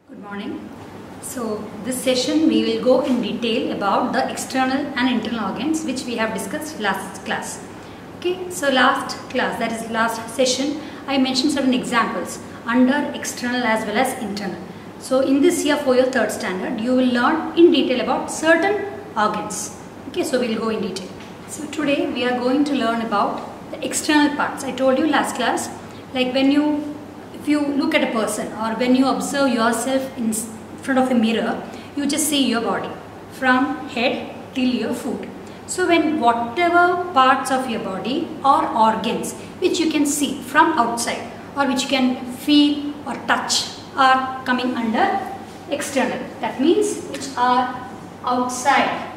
Good morning. So this session we will go in detail about the external and internal organs which we have discussed last class. Okay, so last class, that is last session, I mentioned certain examples under external as well as internal. So in this year for your third standard you will learn in detail about certain organs. Okay, so we will go in detail. So today we are going to learn about the external parts. I told you last class, like if you look at a person or when you observe yourself in front of a mirror, you just see your body from head till your foot. So when whatever parts of your body or organs which you can see from outside or which you can feel or touch are coming under external. That means which are outside.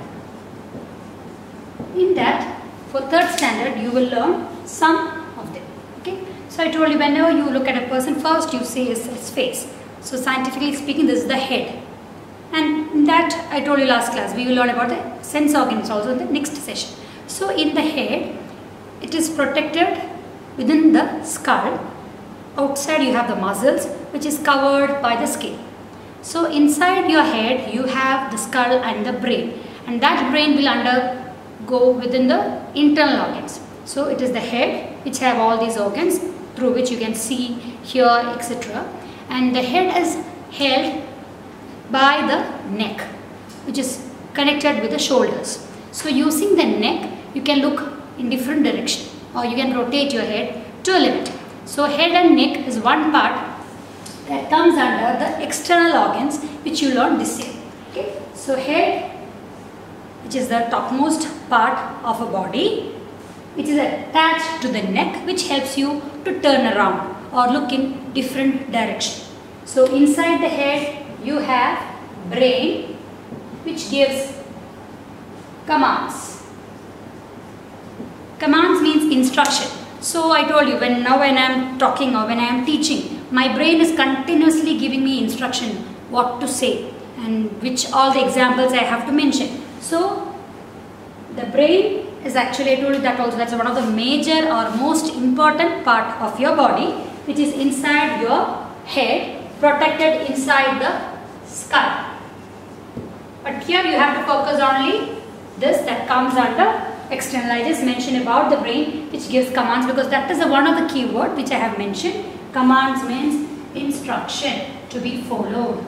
In that, for third standard you will learn some of them. Okay. So I told you, whenever you look at a person, first you see his face. So scientifically speaking, this is the head. And in that I told you last class, we will learn about the sense organs also in the next session. So in the head, it is protected within the skull. Outside you have the muscles which is covered by the skin. So inside your head you have the skull and the brain. And that brain will undergo within the internal organs. So it is the head which have all these organs through which you can see, hear, etc. And the head is held by the neck which is connected with the shoulders. So using the neck you can look in different direction or you can rotate your head to a limit. So head and neck is one part that comes under the external organs which you learn this year. Okay? So head, which is the topmost part of a body, which is attached to the neck, which helps you to turn around or look in different direction. So inside the head you have brain which gives commands. Commands means instruction. So I told you, when I am talking or when I am teaching, my brain is continuously giving me instruction what to say and which all the examples I have to mention. So the brain is actually, I told you that also, that's one of the major or most important part of your body which is inside your head, protected inside the skull. But here you have to focus only this that comes under external. I just mentioned about the brain which gives commands because that is one of the key word which I have mentioned. Commands means instruction to be followed.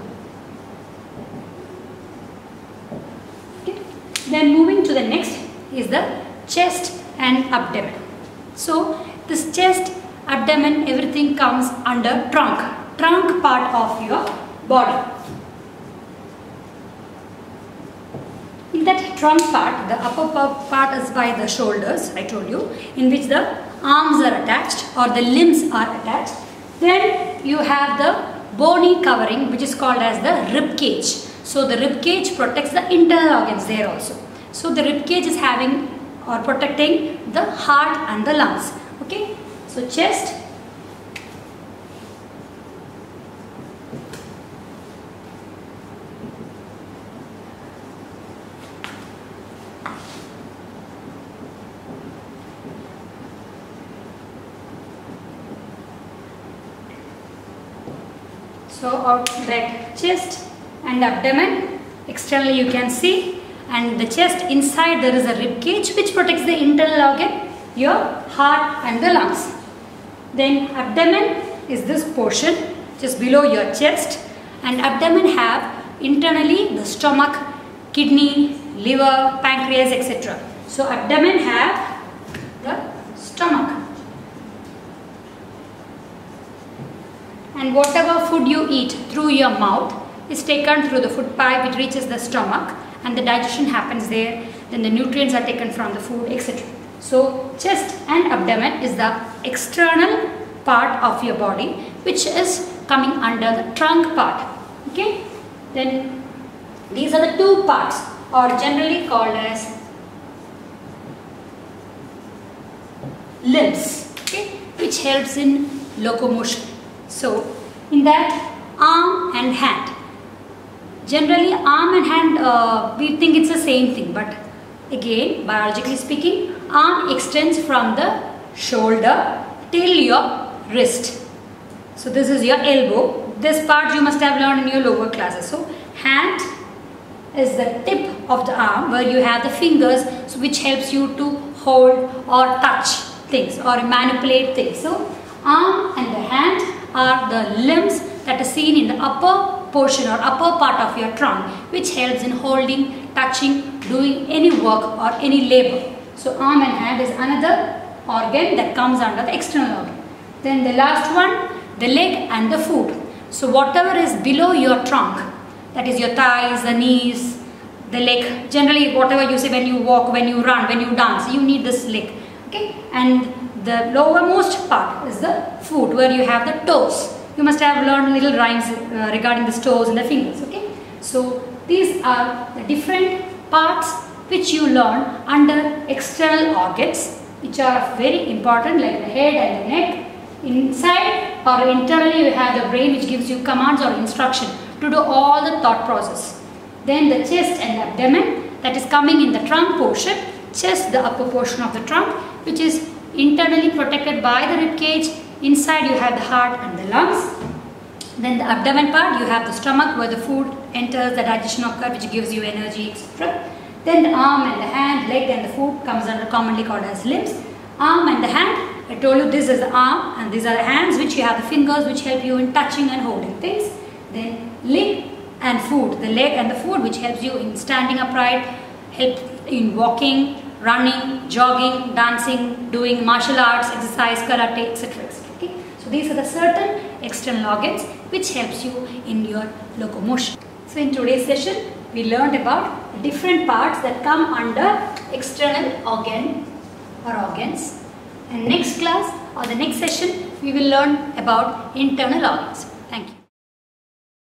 Okay. Then moving to the next is the chest and abdomen. So this chest, abdomen, everything comes under trunk part of your body. In that trunk part, the upper part is by the shoulders, I told you, in which the arms are attached or the limbs are attached. Then you have the bony covering which is called as the rib cage. So the rib cage protects the internal organs there also. So the rib cage is having or protecting the heart and the lungs. Okay, so chest, so out that chest and abdomen, externally you can see, and the chest inside there is a rib cage which protects the internal organ, your heart and the lungs. Then abdomen is this portion just below your chest, and abdomen have internally the stomach, kidney, liver, pancreas, etc. So abdomen have the stomach. And whatever food you eat through your mouth is taken through the food pipe, it reaches the stomach and the digestion happens there, then the nutrients are taken from the food, etc. So chest and abdomen is the external part of your body which is coming under the trunk part. Okay, then these are the two parts or generally called as limbs, okay, which helps in locomotion. So in that, arm and hand. Generally arm and hand, we think it's the same thing, but again, biologically speaking, arm extends from the shoulder till your wrist. So this is your elbow this part you must have learned in your lower classes. So hand is the tip of the arm where you have the fingers, so which helps you to hold or touch things or manipulate things. So arm and the hand are the limbs that are seen in the upper portion or upper part of your trunk, which helps in holding, touching, doing any work or any labor. So arm and hand is another organ that comes under the external organ. Then the last one, the leg and the foot. So whatever is below your trunk, that is your thighs, the knees, the leg, generally whatever you say when you walk, when you run, when you dance, you need this leg. Okay, and the lowermost part is the foot where you have the toes. You must have learned little rhymes regarding the toes and the fingers. Okay, so these are the different parts which you learn under external organs, which are very important, like the head and the neck. Inside or internally you have the brain, which gives you commands or instruction to do all the thought process. Then the chest and abdomen, that is coming in the trunk portion. Chest, the upper portion of the trunk, which is internally protected by the rib cage. Inside you have the heart and the lungs. Then the abdomen part, you have the stomach where the food enters, the digestion occurs, which gives you energy, etc. Then the arm and the hand, leg and the foot comes under commonly called as limbs. Arm and the hand, I told you this is the arm and these are the hands, which you have the fingers which help you in touching and holding things. Then leg and foot, the leg and the foot which helps you in standing upright, help in walking, running, jogging, dancing, doing martial arts, exercise, karate, etc. Okay? So these are the certain external organs which helps you in your locomotion. So in today's session we learned about different parts that come under external organ or organs. And next class or the next session we will learn about internal organs.